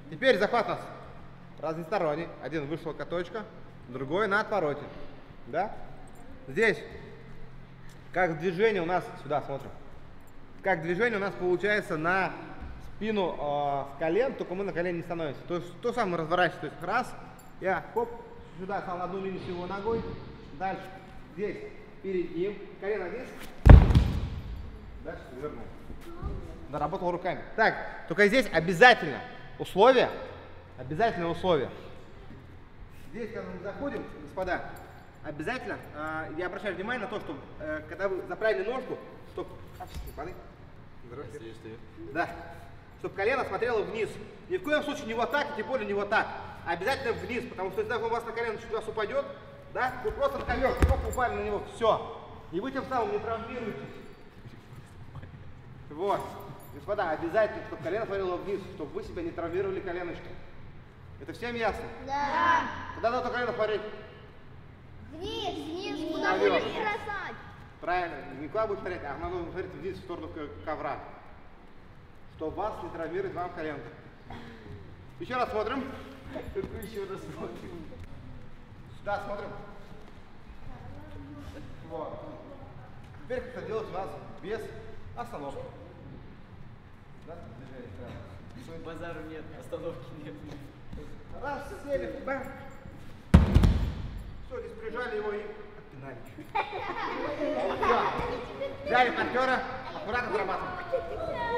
Теперь захват у нас разносторонний. Один вышел точка, другой на отвороте. Да? Здесь, как движение у нас, сюда смотрим, как движение у нас получается на спину с колен, только мы на колен не становимся. То есть то самое разворачивается. То есть раз, я хоп, сюда стал на одну линию с его ногой, дальше здесь перед ним, колено вниз, дальше вернул. Доработал руками. Так, только здесь обязательно условие, обязательное условие. Здесь, когда мы заходим, господа, обязательно, я обращаю внимание на то, что когда вы заправили ножку, чтобы... Да. Чтобы колено смотрело вниз. Ни в коем случае не вот так, и тем более не вот так. А обязательно вниз, потому что если у вас на колено чуть вас упадет, да, вы просто на ковер, только упали на него, все. И вы тем самым не травмируетесь. Вот. Господа, обязательно, чтобы колено смотрело вниз, чтобы вы себя не травмировали коленочкой. Это всем ясно? Да. Куда надо колено смотреть? Вниз, куда будешь бросать? Правильно, не куда будет смотреть, а надо смотреть вниз в сторону ковра. Чтобы вас не травмировать вам коленку. Еще раз смотрим. Еще раз смотрим. Сюда смотрим. Вот. Теперь как это делать у нас без остановки. Да? Базару нет, остановки нет. Раз, сели, бам. Все, здесь прижали его и отпинали. Все. Взяли партнера, аккуратно зарабатываем.